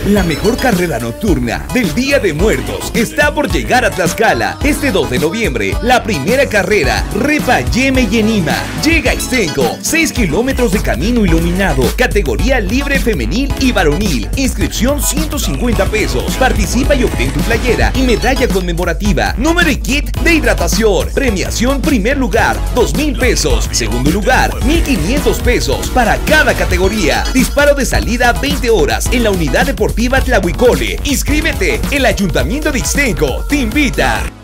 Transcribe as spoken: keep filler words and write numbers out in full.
La mejor carrera nocturna del Día de Muertos está por llegar a Tlaxcala. Este dos de noviembre, la primera carrera, Repa Yeme Yenima. Llega a Ixtenco, seis kilómetros de camino iluminado, categoría libre femenil y varonil. Inscripción ciento cincuenta pesos. Participa y obtén tu playera y medalla conmemorativa. Número y kit de hidratación. Premiación primer lugar, dos mil pesos. Segundo lugar, mil quinientos pesos para cada categoría. Disparo de salida veinte horas en la unidad deportiva Tlahuicole. Inscríbete, el Ayuntamiento de Ixtenco te invita.